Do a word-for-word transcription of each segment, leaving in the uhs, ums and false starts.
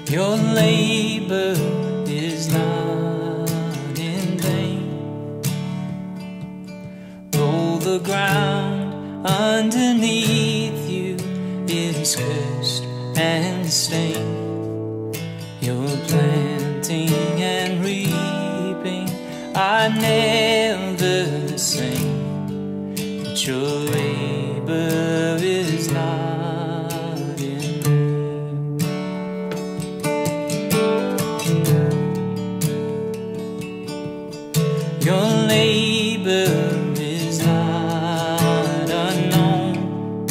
Your labor is not in vain. Though the ground underneath you is cursed and stained, your planting and reaping are never the same. But your labor is not in vain. Your labor is not unknown.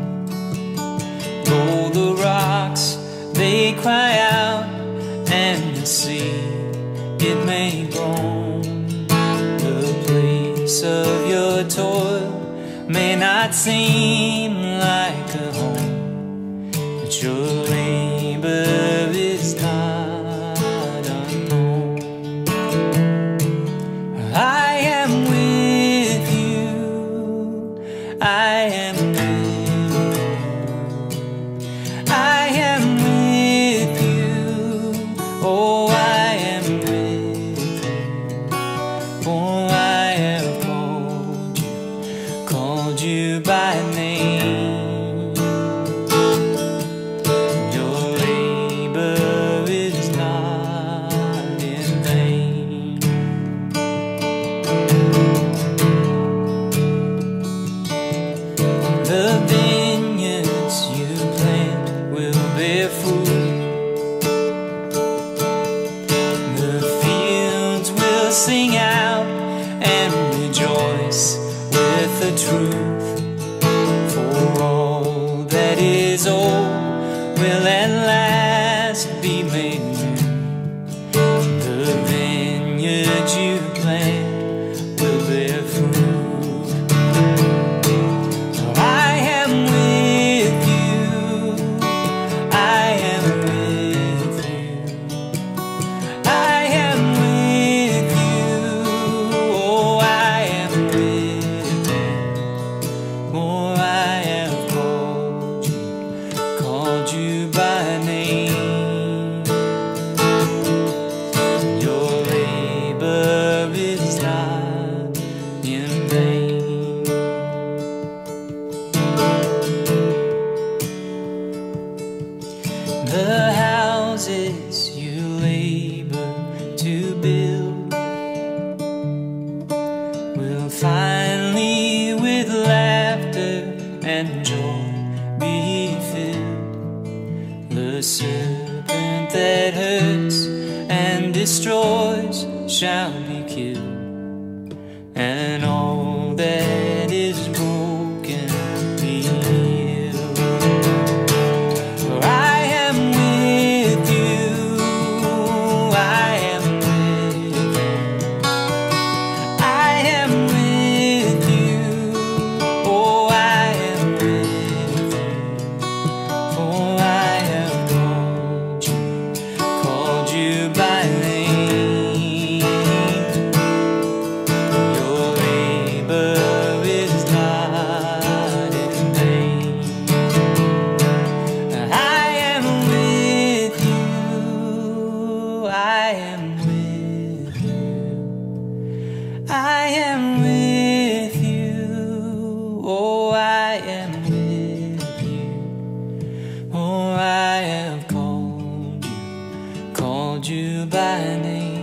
Though the rocks they cry out and the sea it may groan, the place of your toil may not seem like a home, but your labor is not unknown. I am with you, I am with you, I am with you, oh I am with you, for I have called you, called you by name. Your labor is not in vain. The vineyards you plant will bear fruit. The fields will sing out and rejoice with the truth. For all that is old will at last be made new. The vineyards you plant will bear fruit. I am with you, I am with you, I am with you, oh I am with you, oh I have called you, called you by name. Your labor is not in vain. The houses you labor to build will finally with laughter and joy be filled. The serpent that hurts and destroys shall be killed, and all that is broken be healed. For I am with you, I am with you, I am with you, oh I am with you, for I have called you, called you by name. Your labor is not in vain. I am with you, I am with you, I am with you, oh I am with you, oh I have called you, called you by name.